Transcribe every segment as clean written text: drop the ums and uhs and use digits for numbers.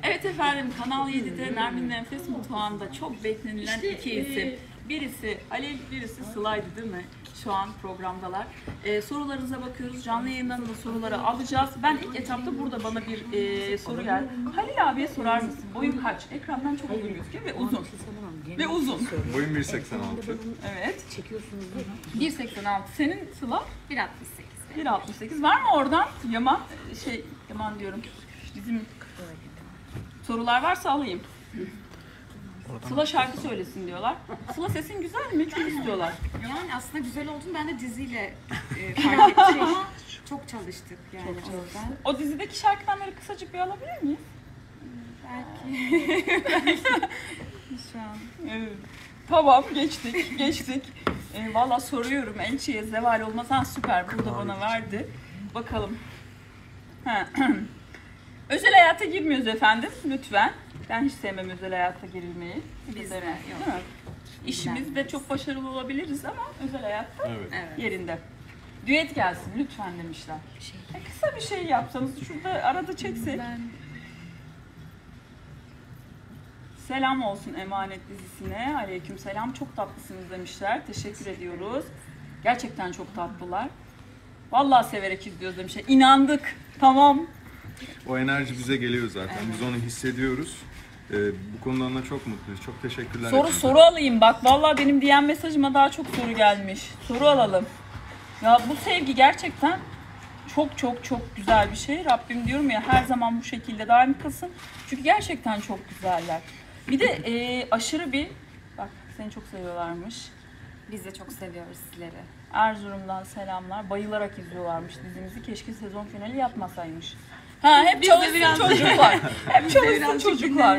Evet efendim, Kanal 7'de Nermin'in Enfes Mutfağı'nda çok beklenilen iki isim. Birisi Halil, birisi Sıla'ydı değil mi? Şu an programdalar. Sorularınıza bakıyoruz. Canlı yayından da soruları alacağız. Ben ilk etapta burada bana bir soru geldi. Halil abiye sorar mısın? Boyun kaç? Ekrandan çok uzun gözüküyor ve uzun. Ve uzun. Boyum 1.86. Evet. 1.86. Senin Sıla? 1.68. 1.68. Var mı oradan? Yaman diyorum. Bizim sorular varsa alayım. Sıla şarkı söylesin diyorlar. Sıla sesin güzel mi? Çok istiyorlar. Yani aslında güzel olduğunu ben de diziyle fark ettim ama çok çalıştık yani. Çok çalıştık. O dizideki şarkıdan böyle kısacık bir alabilir miyiz? Belki. Şu an. Evet. Tamam, geçtik. Valla soruyorum, elçiye zeval olmasa süper, burada bana verdi. Bakalım. Özel hayata girmiyoruz efendim, lütfen. Ben hiç sevmem özel hayata girilmeyi. Biz de yok. Değil mi? İşimizde çok başarılı olabiliriz ama özel hayatta Evet. yerinde. Düet gelsin lütfen demişler. Kısa bir şey yapsanız, şurada arada çeksek. Selam olsun Emanet dizisine. Aleyküm selam. Çok tatlısınız demişler. Teşekkür ediyoruz. Gerçekten çok tatlılar. Vallahi severek izliyoruz demişler. İnandık. Tamam. O enerji bize geliyor zaten. Biz onu hissediyoruz. Bu konudan da çok mutluyuz. Çok teşekkürler. Soru alayım bak. Vallahi benim DM mesajıma daha çok soru gelmiş. Soru alalım. Ya bu sevgi gerçekten çok güzel bir şey. Rabbim diyorum ya, her zaman bu şekilde daim kılsın. Çünkü gerçekten çok güzeller. Bir de aşırı bir, bak seni çok seviyorlarmış. Biz de çok seviyoruz sizleri. Erzurum'dan selamlar. Bayılarak izliyorlarmış dizimizi. Keşke sezon finali yapmasaymış. Hep çalışsın çocuklar. Hep çalışsın çocuklar.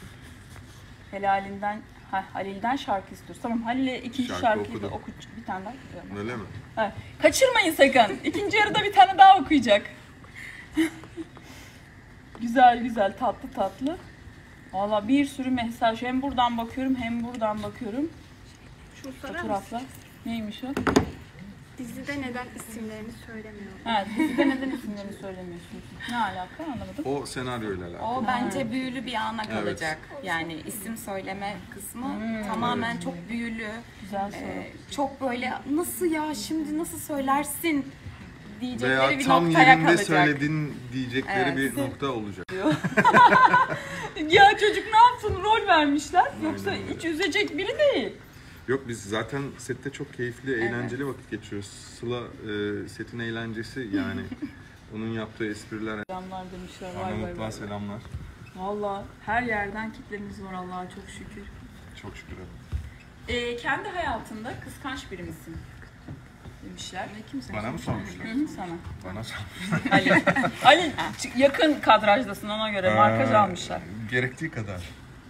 Halil'den şarkı istiyoruz. Tamam, Halil'e ikinci şarkıyı da oku. Bir tane daha. Öyle mi? Kaçırmayın sakın. İkinci yarıda bir tane daha okuyacak. Güzel, tatlı. Valla bir sürü mesaj. Hem buradan bakıyorum hem buradan bakıyorum. Şu Fotoğraflar. Neymiş o? Dizide neden isimlerini söylemiyor? Dizide neden isimlerini söylemiyorsunuz? Ne alaka, anlamadım. O senaryoyla alakalı. O bence büyülü bir ana kalacak. Yani isim söyleme kısmı tamamen çok büyülü. Güzel soru. Çok böyle nasıl ya şimdi nasıl söylersin diyecekleri Veya bir tam noktaya yerinde kalacak. söyledin diyecekleri Evet. bir nokta olacak. Ya çocuk ne yapsın, rol vermişler. Yoksa hiç üzecek biri değil. Yok, biz zaten sette çok keyifli, eğlenceli vakit geçiriyoruz. Sıla setin eğlencesi yani. Onun yaptığı espriler. Selamlar demişler. Arnavutluğa selamlar. Valla her yerden kitlemiz var Allah'a çok şükür. Çok şükür. Kendi hayatında kıskanç biri misin? Demişler. Kimse Bana mı sormuşlar? Sana. Bana sormuşlar. Ali yakın kadrajdasın, ona göre markaj almışlar. Gerektiği kadar.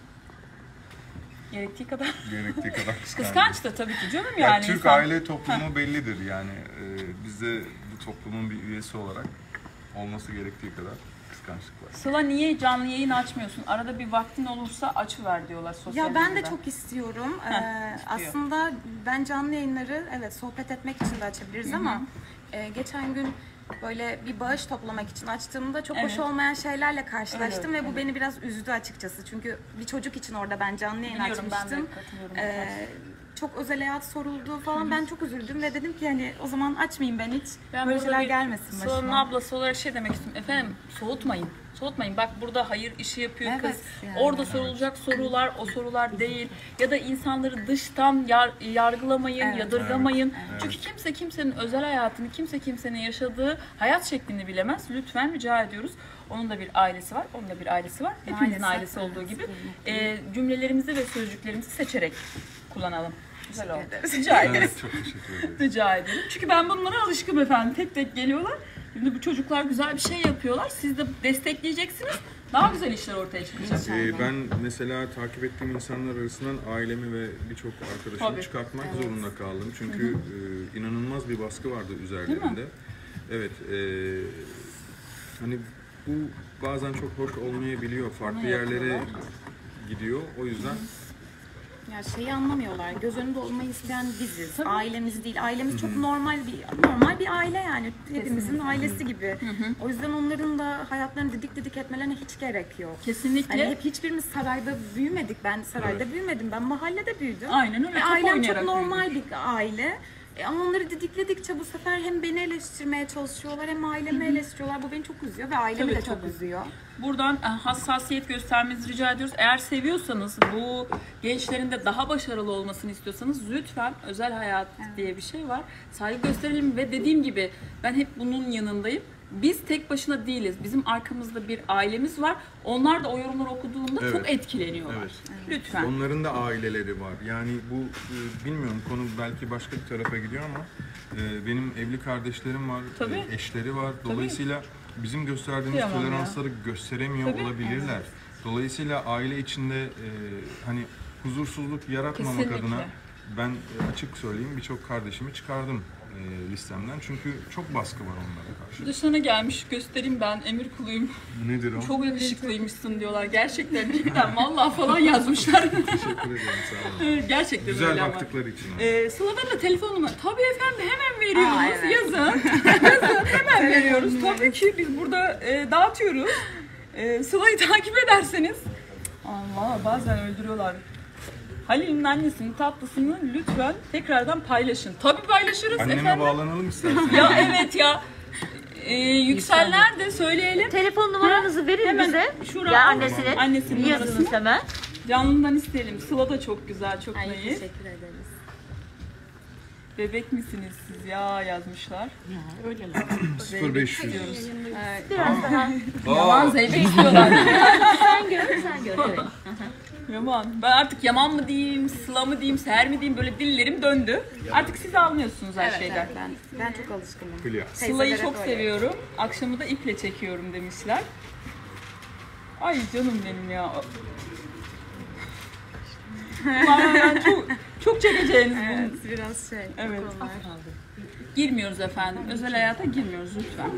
Gerektiği kadar. Gerektiği kadar Kıskanç da tabii ki canım Ya yani. Türk aile toplumu bellidir yani. Biz de bu toplumun bir üyesi olarak olması gerektiği kadar kıskançlık var. Sıla niye canlı yayın açmıyorsun? Arada bir vaktin olursa açıver diyorlar sosyal Ya ben de medyada. çok istiyorum. Aslında ben canlı yayınları sohbet etmek için de açabiliriz ama geçen gün böyle bir bağış toplamak için açtığımda çok hoş olmayan şeylerle karşılaştım ve bu beni biraz üzdü açıkçası. Çünkü bir çocuk için orada ben canlı yayın Biliyorum, açmıştım. ben de katılıyorum. Çok özel hayat soruldu falan. Ben çok üzüldüm ve dedim ki hani o zaman açmayayım ben hiç. Ben böyle burada şeyler bir gelmesin Sıla'nın başıma. ablası olarak demek istiyorum. Efendim soğutmayın. Bak burada hayır işi yapıyor Evet, kız. yani. Orada sorulacak sorular o sorular değil. Ya da insanları dıştan yargılamayın, yadırgamayın. Evet. Çünkü kimse kimsenin özel hayatını, kimsenin yaşadığı hayat şeklini bilemez. Lütfen rica ediyoruz. Onun da bir ailesi var, Hepimizin ailesi olduğu gibi. Cümlelerimizi ve sözcüklerimizi seçerek kullanalım. Güzel oldu. Rica ederiz. Evet, çok teşekkür ederim. Rica ederim. Çünkü ben bunlara alışkınım efendim. Tek tek geliyorlar. Şimdi bu çocuklar güzel bir şey yapıyorlar. Siz de destekleyeceksiniz. Daha güzel işler ortaya çıkacak. Ben mesela takip ettiğim insanlar arasından ailemi ve birçok arkadaşımı çıkartmak zorunda kaldım. Çünkü inanılmaz bir baskı vardı üzerlerinde. Evet, hani bu bazen çok hoş olmayabiliyor. Farklı yerlere gidiyor. O yüzden Ya şeyi anlamıyorlar. Göz önünde olmayı isteyen biziz. Tabii. Ailemiz değil. Ailemiz çok normal bir aile yani. Hepimizin ailesi gibi. O yüzden onların da hayatlarını didik didik etmelerine hiç gerek yok. Kesinlikle. Hani hep hiçbirimiz sarayda büyümedik. Ben sarayda büyümedim. Ben mahallede büyüdüm. Aynen öyle. Ve Top ailem çok oynayarak normal bir aile. Ama onları didikledikçe bu sefer hem beni eleştirmeye çalışıyorlar hem ailemi eleştiriyorlar. Bu beni çok üzüyor ve ailemi Tabii, de çok tabii. üzüyor. Buradan hassasiyet göstermenizi rica ediyoruz. Eğer seviyorsanız, bu gençlerin de daha başarılı olmasını istiyorsanız lütfen özel hayat diye bir şey var. Saygı gösterelim ve dediğim gibi ben hep bunun yanındayım. Biz tek başına değiliz. Bizim arkamızda bir ailemiz var. Onlar da o yorumları okuduğunda Evet. çok etkileniyorlar. Evet. Lütfen. Onların da aileleri var. Yani bu bilmiyorum, konu belki başka bir tarafa gidiyor ama benim evli kardeşlerim var, Tabii. eşleri var. Dolayısıyla bizim gösterdiğimiz Kıyamam ya. toleransları gösteremiyor Tabii. olabilirler. Dolayısıyla aile içinde hani huzursuzluk yaratmamak Kesinlikle. adına ben açık söyleyeyim, birçok kardeşimi çıkardım listemden. Çünkü çok baskı var onlara karşı. Dışına gelmiş göstereyim, ben emir kuluyum. Nedir o? Çok yakışıklıymışsın diyorlar. Gerçekten cidden vallahi falan yazmışlar. Teşekkür ederim, sağ olun. Gerçekten öyle Güzel ama. baktıkları için. Sıla'dan da telefon numarası. Tabii efendim, hemen veriyoruz. Aa, evet. Yazın. Yazın, hemen veriyoruz. Tabii ki biz burada dağıtıyoruz. Sıla'yı takip ederseniz. Allah, bazen öldürüyorlar. Halil'in annesinin tatlısını lütfen tekrardan paylaşın. Tabii paylaşırız Anneme efendim. bağlanalım istersen. Ya evet ya. Yükseller de söyleyelim. Telefon numaranızı verin Hemen bize. şuraya Ya al. annesinin. Annesinin Yazınız numarasını. hemen. Canlıdan isteyelim. Sıla da çok güzel, çok Ay, naif. teşekkür ederiz. Bebek misiniz siz ya yazmışlar. 0500. Diyoruz. Biraz daha. Yaman zeybek istiyorlar. Sen gör, sen gör. Evet. Yaman. Ben artık Yaman mı diyeyim, Sıla mı diyeyim, Seher mi diyeyim, böyle dillerim döndü. Artık siz anlıyorsunuz her şeyden. Ben çok alışkınım. Hülya. Sıla'yı Teyzelere çok böyle. seviyorum. Akşamı da iple çekiyorum demişler. Ay canım benim ya. Vallahi çok çekeceğiniz bunu. Evet, biraz şey. Evet. o konular. Girmiyoruz efendim. Özel hayata girmiyoruz lütfen.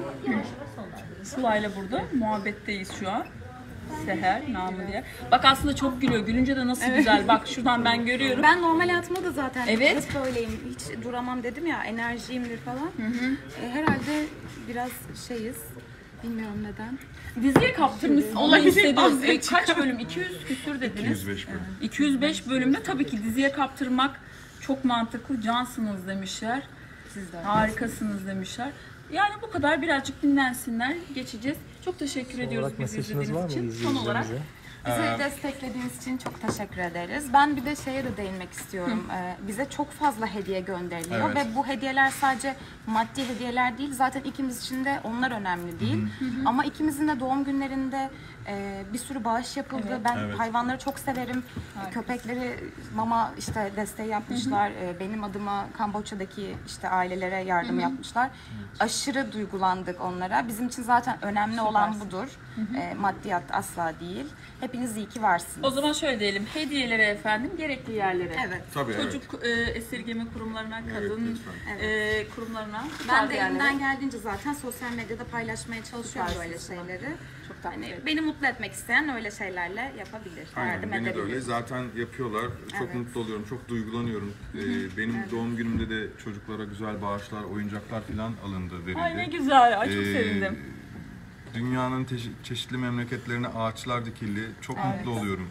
Sıla'yla burada muhabbetteyiz şu an. Seher, namı diye. Bak aslında çok gülüyor. Gülünce de nasıl güzel. Bak şuradan ben görüyorum. Ben normal hayatımda da zaten Evet. hep böyleyim. Hiç duramam dedim ya, enerjiyimdir falan. Herhalde biraz şeyiz. Bilmiyorum neden. Diziye kaptırmışsın. Onu hissediyoruz. Kaç bölüm? 200 küsür dediniz. 205 bölüm. 205 bölümde tabii ki diziye kaptırmak çok mantıklı. Cansınız demişler. Siz de. Harikasınız demişler. Yani bu kadar, birazcık dinlensinler. Geçeceğiz. Çok teşekkür ediyoruz bizi izlediğiniz için. Son olarak Bizi desteklediğiniz için çok teşekkür ederiz. Ben bir de şeye de değinmek istiyorum. Bize çok fazla hediye gönderiliyor Evet. ve bu hediyeler sadece maddi hediyeler değil. Zaten ikimiz için de onlar önemli değil. Ama ikimizin de doğum günlerinde bir sürü bağış yapıldı. Evet. Ben Evet. hayvanları çok severim. Köpekleri mama işte desteği yapmışlar. Benim adıma Kamboçya'daki işte ailelere yardım yapmışlar. Aşırı duygulandık onlara. Bizim için zaten önemli olan budur. Maddiyat asla değil. Hepiniz iyi ki varsınız. o zaman şöyle diyelim. Hediyelere efendim, gerekli yerlere. Evet. Tabii, evet. Çocuk esirgeme kurumlarına, kadın lütfen. kurumlarına. bu Ben tarz de yerlere. elimden geldiğince zaten sosyal medyada paylaşmaya çalışıyorum böyle Süpersiniz. şeyleri. Çok tatlı. Hani beni mutlu etmek isteyen öyle şeylerle yapabilir. Aynen, Yardım beni de edebilir. öyle. Zaten yapıyorlar. Çok Evet. mutlu oluyorum, çok duygulanıyorum. Benim doğum günümde de çocuklara güzel bağışlar, oyuncaklar falan alındı, verildi. Ay ne güzel. Ay çok Ee, sevindim. Dünyanın çeşitli memleketlerine ağaçlar dikildi. Çok mutlu oluyorum.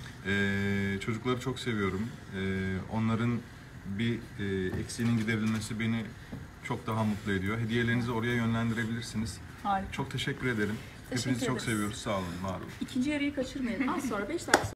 Çocukları çok seviyorum. Onların bir eksiğinin giderilmesi beni çok daha mutlu ediyor. Hediyelerinizi oraya yönlendirebilirsiniz. Harika. Çok teşekkür ederim. Teşekkür Hepinizi çok ederiz. seviyoruz. Sağ olun, var olun. İkinci yarıyı kaçırmayın. Az sonra 5 dakika